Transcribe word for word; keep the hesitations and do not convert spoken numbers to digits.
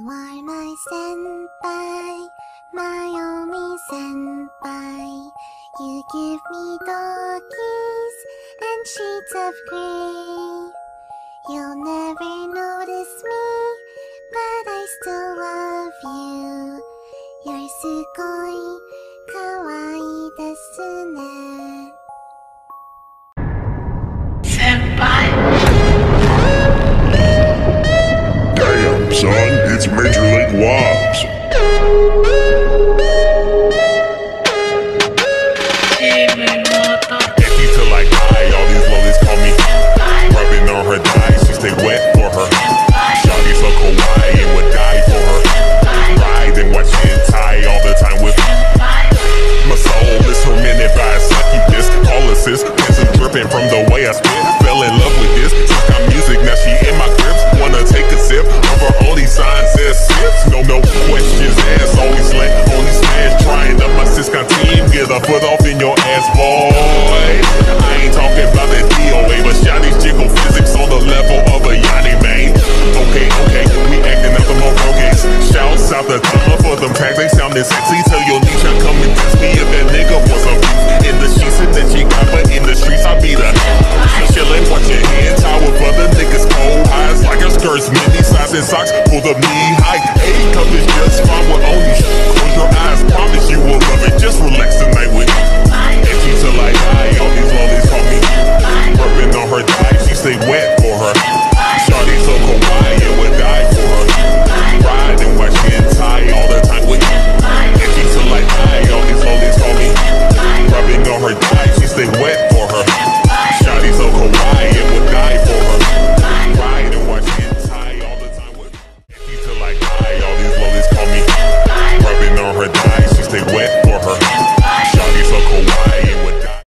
are my senpai, my only senpai. You give me doggies and shades of grey. You'll never notice me, but I still love you. You're sugoi kawaii desu ne. Senpai. Damn, son, it's Major League Wops. If you feel like I, all these lollies call me rubbing on her thighs, she stay wet for her. Shawty so kawaii and would die for her. Ride and watch hentai all the time with my soul is tormented by a sucky disc. All assist, pencil dripping from the way I spit. Fell in love with this, took my music, now she in my grips. Wanna take a sip of her only signs says sips. No, no questions asked, only slant, only smash. Trying up my Cisco team, get a foot off in your ass, boy. I ain't talking about that D O A, but Shawty's jiggle physics on the level of a Yanni, man. Okay, okay, we acting up the more broke. Shouts out the time for them tags, they sounding sexy. Tell your niche I come and test me if that nigga was a beef. In the sheets and then she got, but in the streets I beat her. She chillin', watching hands high with other niggas cold eyes like her skirts, mini size and socks, pull up knee high. Hey, cause it's just fine with only close your eyes, promise you will love it. Just relax.